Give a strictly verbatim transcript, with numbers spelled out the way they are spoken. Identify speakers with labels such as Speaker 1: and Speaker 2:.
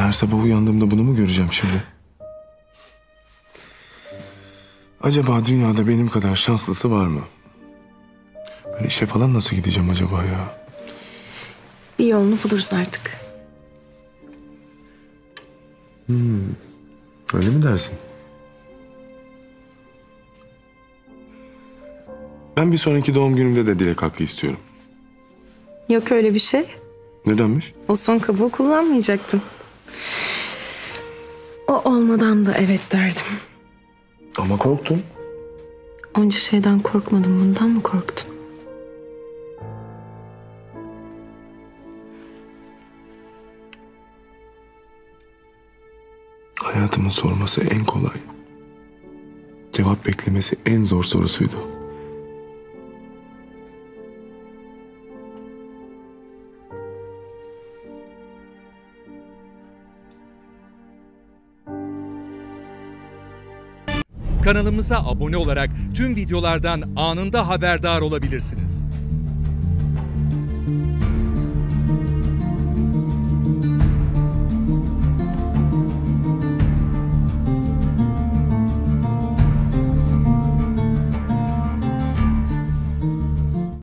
Speaker 1: Her sabah uyandığımda bunu mu göreceğim şimdi? Acaba dünyada benim kadar şanslısı var mı? Ben işe falan nasıl gideceğim acaba ya?
Speaker 2: Bir yolunu buluruz artık.
Speaker 1: Hmm, öyle mi dersin? Ben bir sonraki doğum günümde de dilek hakkı istiyorum.
Speaker 2: Yok öyle bir şey.
Speaker 1: Nedenmiş?
Speaker 2: O son kabuğu kullanmayacaktın. O olmadan da evet derdim.
Speaker 1: Ama korktum.
Speaker 2: Onca şeyden korkmadım, bundan mı korktun?
Speaker 1: Hayatımın sorması en kolay. Cevap beklemesi en zor sorusuydu.
Speaker 3: Kanalımıza abone olarak tüm videolardan anında haberdar olabilirsiniz.